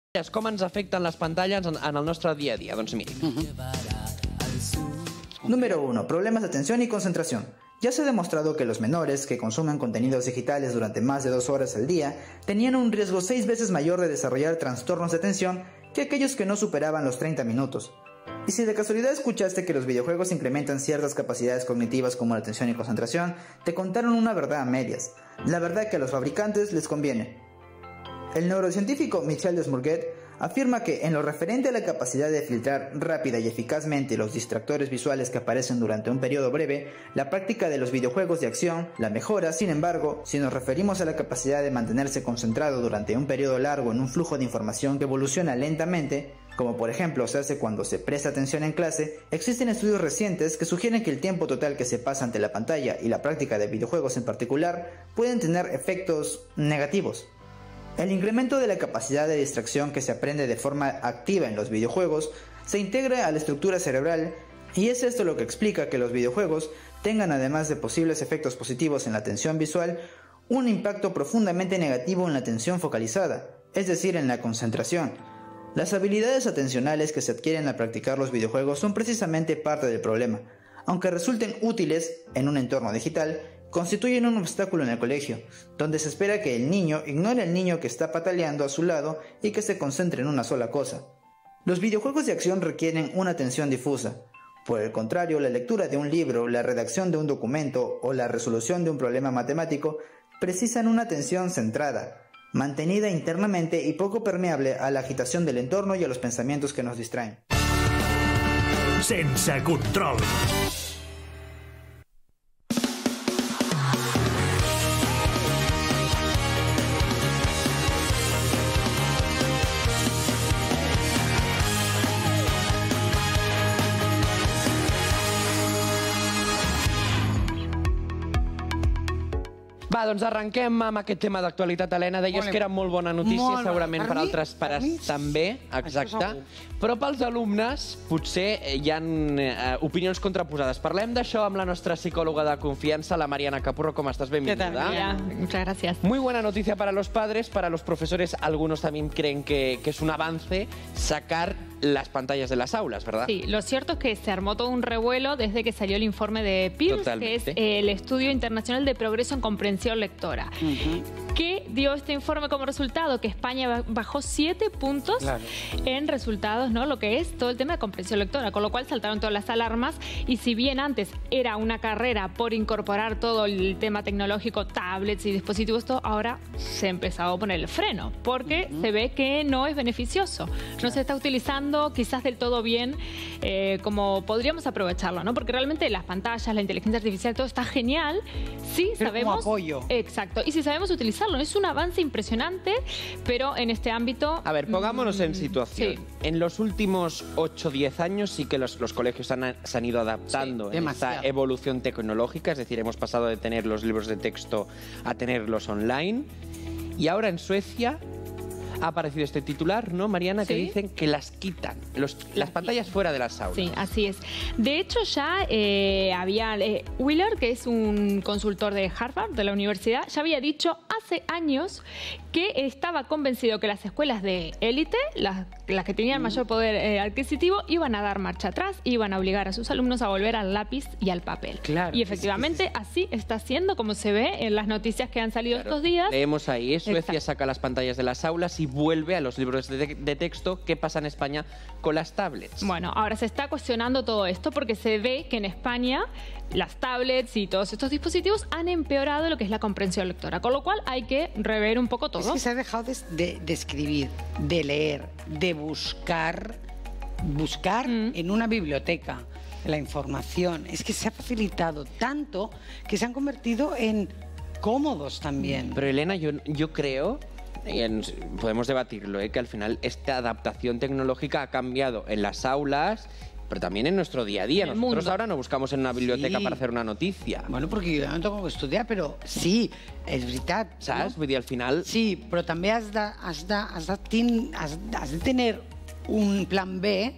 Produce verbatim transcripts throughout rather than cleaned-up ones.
Com ens afecten les pantalles en, en el nostre dia a dia? Doncs miri. Uh-huh. Número uno. Problemas de atención y concentración. Ya se ha demostrado que los menores que consumen contenidos digitales durante más de dos horas al día tenían un riesgo seis veces mayor de desarrollar trastornos de atención que aquellos que no superaban los treinta minutos. Y si de casualidad escuchaste que los videojuegos incrementan ciertas capacidades cognitivas como la atención y concentración, te contaron una verdad a medias. La verdad que a los fabricantes les conviene. El neurocientífico Michel Desmourguet afirma que en lo referente a la capacidad de filtrar rápida y eficazmente los distractores visuales que aparecen durante un periodo breve, la práctica de los videojuegos de acción la mejora. Sin embargo, si nos referimos a la capacidad de mantenerse concentrado durante un periodo largo en un flujo de información que evoluciona lentamente, como por ejemplo se hace cuando se presta atención en clase, existen estudios recientes que sugieren que el tiempo total que se pasa ante la pantalla y la práctica de videojuegos en particular pueden tener efectos negativos. El incremento de la capacidad de distracción que se aprende de forma activa en los videojuegos se integra a la estructura cerebral, y es esto lo que explica que los videojuegos tengan, además de posibles efectos positivos en la atención visual, un impacto profundamente negativo en la atención focalizada, es decir, en la concentración. Las habilidades atencionales que se adquieren al practicar los videojuegos son precisamente parte del problema. Aunque resulten útiles en un entorno digital, constituyen un obstáculo en el colegio, donde se espera que el niño ignore al niño que está pataleando a su lado y que se concentre en una sola cosa. Los videojuegos de acción requieren una atención difusa. Por el contrario, la lectura de un libro, la redacción de un documento o la resolución de un problema matemático precisan una atención centrada, mantenida internamente y poco permeable a la agitación del entorno y a los pensamientos que nos distraen. Sense control. Va, doncs arrenquem amb aquest tema d'actualitat, Helena. Deies que era molt bona notícia, segurament per altres pares també, exacte. Però pels alumnes potser hi ha opinions contraposades. Parlem d'això amb la nostra psicòloga de confiança, la Mariana Capurro. ¿Cómo estás? Bienvenida. ¿Qué tal? Muchas gracias. Muy buena noticia para los padres, para los profesores. Algunos también creen que, que es un avance sacar las pantallas de las aulas, ¿verdad? Sí, lo cierto es que se armó todo un revuelo desde que salió el informe de P I R S, Totalmente. que es el Estudio Internacional de Progreso en Comprensión Lectora. Uh-huh. ¿Qué dio este informe como resultado? Que España bajó siete puntos claro. en resultados, ¿no? Lo que es todo el tema de comprensión lectora, con lo cual saltaron todas las alarmas. Y si bien antes era una carrera por incorporar todo el tema tecnológico, tablets y dispositivos, todo, ahora se ha empezado a poner el freno, porque uh-huh. se ve que no es beneficioso. No se está utilizando quizás del todo bien eh, como podríamos aprovecharlo, ¿no? Porque realmente las pantallas, la inteligencia artificial, todo está genial. Sí, pero sabemos... como apoyo. Exacto. Y si sabemos utilizarlo, es un avance impresionante, pero en este ámbito... A ver, pongámonos mmm, en situación. Sí. En los últimos ocho o diez años sí que los, los colegios han, se han ido adaptando sí, en esta evolución tecnológica, es decir, hemos pasado de tener los libros de texto a tenerlos online. Y ahora en Suecia ha aparecido este titular, ¿no, Mariana? Que ¿Sí? dicen que las quitan, los, las pantallas fuera de las aulas. Sí, así es. De hecho, ya eh, había... Eh, Wheeler, que es un consultor de Harvard, de la universidad, ya había dicho hace años que estaba convencido que las escuelas de élite, las, las que tenían mayor poder eh, adquisitivo, iban a dar marcha atrás, iban a obligar a sus alumnos a volver al lápiz y al papel. Claro. Y efectivamente, sí, sí, sí. así está siendo, como se ve en las noticias que han salido claro. estos días. Leemos ahí, Suecia Exacto. saca las pantallas de las aulas y vuelve a los libros de, de texto. ¿Qué pasa en España con las tablets? Bueno, ahora se está cuestionando todo esto porque se ve que en España las tablets y todos estos dispositivos han empeorado lo que es la comprensión lectora, con lo cual hay que rever un poco todo. Es que se ha dejado de, de, de escribir, de leer, de buscar, buscar mm. en una biblioteca la información. Es que se ha facilitado tanto que se han convertido en cómodos también. Pero Elena, yo, yo creo... Y en, podemos debatirlo, ¿eh? que al final esta adaptación tecnológica ha cambiado en las aulas, pero también en nuestro día a día. En Nosotros mundo. ahora no buscamos en una biblioteca Sí. para hacer una notícia. Bueno, perquè jo no tengo que estudiar, però sí, és veritat. Saps? No? Vull dir, al final... Sí, però també has de, has de, has de, ten, has, has de tener un plan B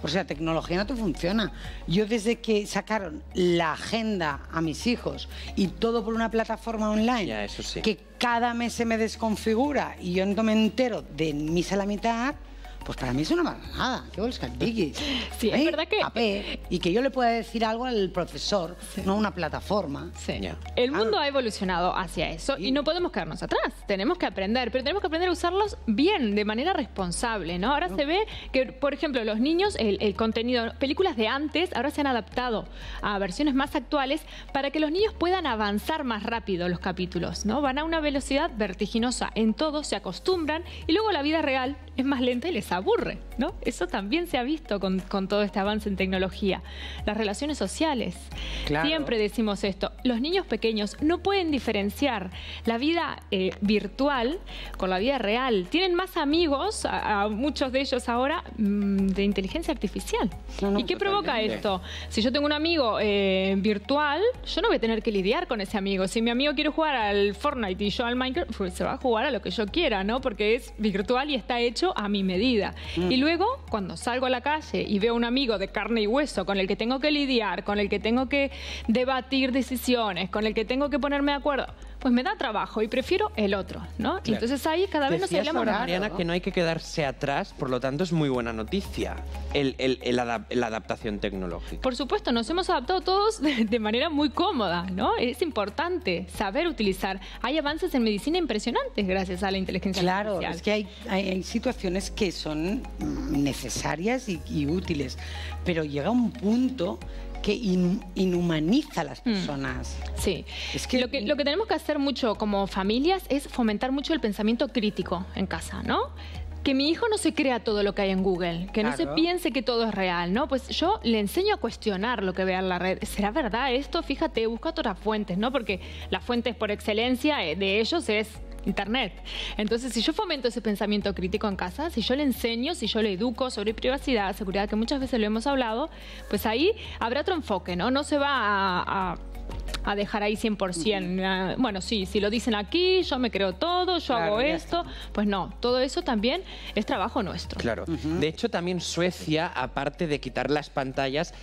O sea, tecnología no te funciona. Yo desde que sacaron la agenda a mis hijos y todo por una plataforma online, ya, eso sí, que cada mes se me desconfigura y yo no me entero de misa a la mitad, pues para mí es una marranada. ¿Qué vols que et digui? Sí, es verdad que... Paper, y que yo le pueda decir algo al profesor, sí, no una plataforma. Sí. Yeah. El mundo ah. ha evolucionado hacia eso sí, y no podemos quedarnos atrás. Tenemos que aprender, pero tenemos que aprender a usarlos bien, de manera responsable, ¿no? Ahora no. se ve que, por ejemplo, los niños, el, el contenido, películas de antes, ahora se han adaptado a versiones más actuales para que los niños puedan avanzar más rápido los capítulos, ¿no? Van a una velocidad vertiginosa en todo, se acostumbran y luego la vida real es más lenta y les aburre, ¿no? Eso también se ha visto con, con todo este avance en tecnología. Las relaciones sociales. Claro. Siempre decimos esto. Los niños pequeños no pueden diferenciar la vida eh, virtual con la vida real. Tienen más amigos, a, a muchos de ellos ahora, mmm, de inteligencia artificial. No, no, ¿Y qué totalmente. provoca esto? Si yo tengo un amigo eh, virtual, yo no voy a tener que lidiar con ese amigo. Si mi amigo quiere jugar al Fortnite y yo al Minecraft, pues se va a jugar a lo que yo quiera, ¿no? Porque es virtual y está hecho a mi medida. Mm. Y luego, cuando salgo a la calle y veo a un amigo de carne y hueso con el que tengo que lidiar, con el que tengo que debatir decisiones, con el que tengo que ponerme de acuerdo, pues me da trabajo y prefiero el otro, ¿no? Claro. Y entonces ahí cada vez nos hablamos ahora, Mariana, ¿no? que no hay que quedarse atrás, por lo tanto es muy buena noticia el, el, el adap la adaptación tecnológica. Por supuesto, nos hemos adaptado todos de, de manera muy cómoda, ¿no? Es importante saber utilizar. Hay avances en medicina impresionantes gracias a la inteligencia claro, artificial. Claro, es que hay, hay, hay situaciones que son necesarias y, y útiles, pero llega un punto que in, inhumaniza a las personas. Mm. Sí. Es que... Lo que lo que tenemos que hacer mucho como familias es fomentar mucho el pensamiento crítico en casa, ¿no? Que mi hijo no se crea todo lo que hay en Google, que claro. no se piense que todo es real, ¿no? Pues yo le enseño a cuestionar lo que vea en la red. ¿Será verdad esto? Fíjate, busca otras fuentes, ¿no? Porque las fuentes por excelencia de ellos es Internet. Entonces, si yo fomento ese pensamiento crítico en casa, si yo le enseño, si yo le educo sobre privacidad, seguridad, que muchas veces lo hemos hablado, pues ahí habrá otro enfoque, ¿no? No se va a... a a dejar ahí cien por cien. Uh-huh. Bueno, sí, si lo dicen aquí, yo me creo todo, yo claro, hago esto. Pues no, todo eso también es trabajo nuestro. Claro. Uh-huh. De hecho, también Suecia, aparte de quitar las pantallas,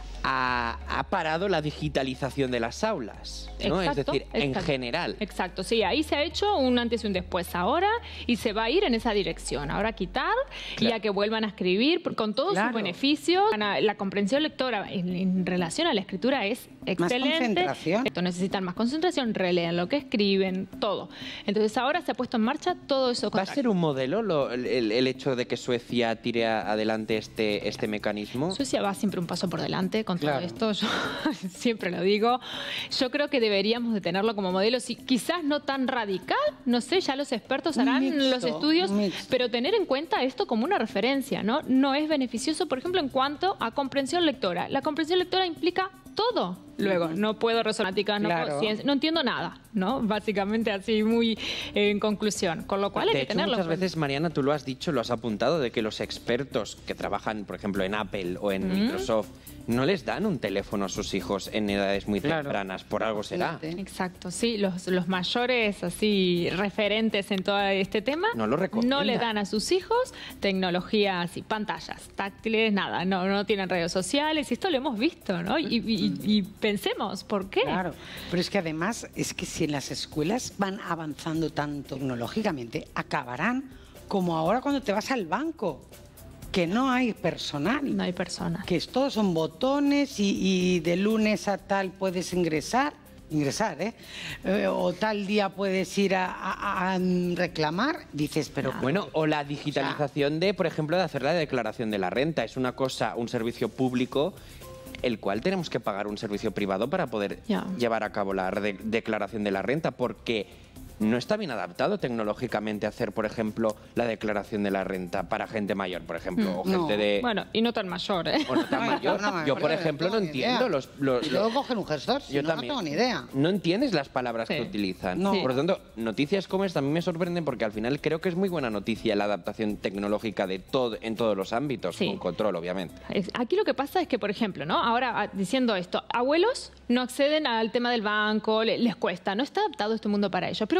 Ha, ha parado la digitalización de las aulas, ¿no? Exacto, es decir, exacto. en general. Exacto, sí, ahí se ha hecho un antes y un después ahora y se va a ir en esa dirección. Ahora quitar claro. y a que vuelvan a escribir con todos claro. sus beneficios. La comprensión lectora en, en relación a la escritura es excelente. Más concentración. Esto necesitan más concentración, relean lo que escriben, todo. Entonces ahora se ha puesto en marcha todo eso. ¿Va a ser un modelo lo, el, el hecho de que Suecia tire adelante este, este mecanismo? Suecia va siempre un paso por delante con claro. todo esto, yo siempre lo digo. Yo creo que deberíamos de tenerlo como modelo, si, quizás no tan radical, no sé, ya los expertos harán mixto, los estudios, pero tener en cuenta esto como una referencia, ¿no? No es beneficioso, por ejemplo, en cuanto a comprensión lectora. La comprensión lectora implica todo. Luego, no puedo resolver matemáticas, no claro. puedo ciencia, no entiendo nada, ¿no? Básicamente así, muy eh, en conclusión. Con lo cual hay de que hecho, tenerlo. Muchas veces, Mariana, tú lo has dicho, lo has apuntado, de que los expertos que trabajan, por ejemplo, en Apple o en mm. Microsoft, no les dan un teléfono a sus hijos en edades muy claro. tempranas, por algo será. Exacto, sí, los, los mayores así referentes en todo este tema no, lo no le dan a sus hijos tecnologías y pantallas táctiles, nada, no, no tienen redes sociales, y esto lo hemos visto, ¿no? Y, y, y pensemos, ¿por qué? Claro, pero es que además es que si en las escuelas van avanzando tanto tecnológicamente, acabarán como ahora cuando te vas al banco, que no hay personal. No hay personas. Que todos son botones y, y de lunes a tal puedes ingresar, ingresar, ¿eh? eh o tal día puedes ir a, a, a reclamar, dices, pero... Claro. Bueno, o la digitalización o sea, de, por ejemplo, de hacer la declaración de la renta. Es una cosa, un servicio público, el cual tenemos que pagar un servicio privado para poder yeah. llevar a cabo la de declaración de la renta, porque no está bien adaptado tecnológicamente hacer, por ejemplo, la declaración de la renta para gente mayor, por ejemplo, mm, o gente no. de... Bueno, y no tan mayor, ¿eh? O no tan mayor. No, no, yo, por ejemplo, no entiendo los... los, los... Luego cogen un gestor, si yo no, también. No tengo ni idea. No entiendes las palabras sí. que utilizan. No. Por lo tanto, noticias como esta a mí me sorprenden porque al final creo que es muy buena noticia la adaptación tecnológica de todo, en todos los ámbitos, sí. con control, obviamente. Aquí lo que pasa es que, por ejemplo, ¿no? Ahora, diciendo esto, abuelos no acceden al tema del banco, les cuesta, no está adaptado este mundo para ellos. Pero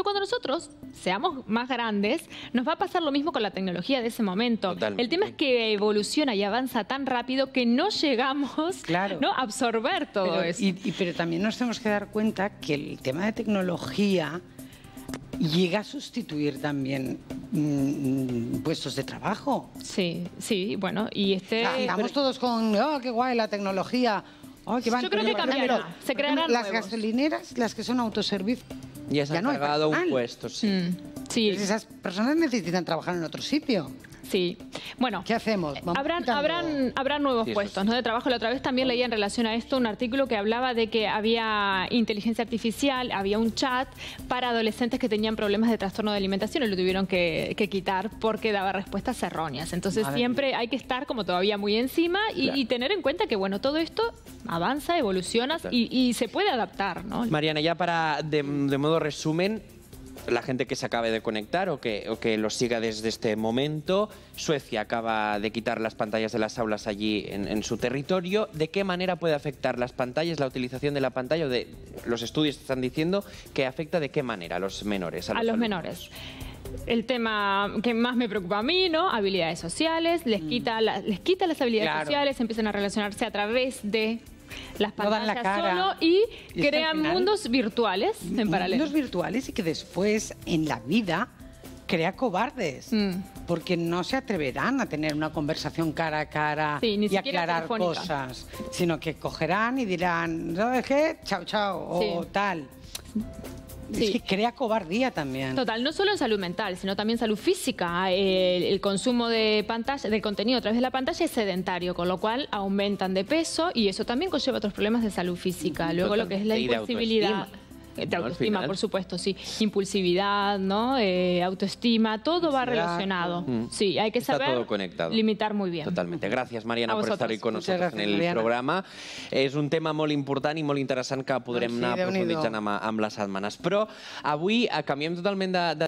cuando nosotros seamos más grandes, nos va a pasar lo mismo con la tecnología de ese momento. Totalmente. El tema es que evoluciona y avanza tan rápido que no llegamos claro. ¿no? a absorber todo pero, eso. Y, y, pero también nos tenemos que dar cuenta que el tema de tecnología llega a sustituir también mmm, puestos de trabajo. Sí, sí, bueno, y este... O sea, estamos todos con, oh, qué guay la tecnología. Oh, qué Yo creo que cambiará, se crearán Las nuevos. gasolineras, las que son autoservicio, ya se han pagado un puesto, sí. Mm, sí. Entonces esas personas necesitan trabajar en otro sitio. Sí. Bueno, ¿qué hacemos? Habrán, habrán, habrán nuevos sí, puestos sí. ¿no? de trabajo. La otra vez también leí en relación a esto un artículo que hablaba de que había inteligencia artificial, había un chat para adolescentes que tenían problemas de trastorno de alimentación y lo tuvieron que, que quitar porque daba respuestas erróneas. Entonces Madre siempre mía. hay que estar como todavía muy encima y, claro. y tener en cuenta que bueno, todo esto avanza, evoluciona y, y se puede adaptar, ¿no? Mariana, ya para, de, de modo resumen, la gente que se acabe de conectar o que, o que lo siga desde este momento, Suecia acaba de quitar las pantallas de las aulas allí en, en su territorio. ¿De qué manera puede afectar las pantallas, la utilización de la pantalla? O de, los estudios están diciendo que afecta de qué manera a los menores. A los, a los menores. El tema que más me preocupa a mí, ¿no? Habilidades sociales, les quita, la, les quita las habilidades claro. sociales, empiezan a relacionarse a través de las pantallas no la solo y, y crean final, mundos virtuales en paralelo. Mundos virtuales y que después en la vida crea cobardes, mm. porque no se atreverán a tener una conversación cara a cara sí, y aclarar telefónica. cosas, sino que cogerán y dirán, ¿sabes qué? Chao, chao, sí. o tal. Sí. Es que crea cobardía también. Total, no solo en salud mental, sino también salud física. El, el consumo de pantalla, del contenido a través de la pantalla es sedentario, con lo cual aumentan de peso y eso también conlleva otros problemas de salud física. Luego lo que es la impulsibilidad. De autoestima, ¿no? Por supuesto, sí. Impulsividad, ¿no? Eh, autoestima, todo va relacionado. Mm. Sí, hay que Está saber todo conectado. limitar muy bien. Totalmente. Gracias, Mariana, por estar hoy con nosotros gracias, en el Mariana. programa. És un tema molt important i molt interessant que podrem no, sí, anar profunditzant amb, amb les setmanes. Però avui canviem totalment de, de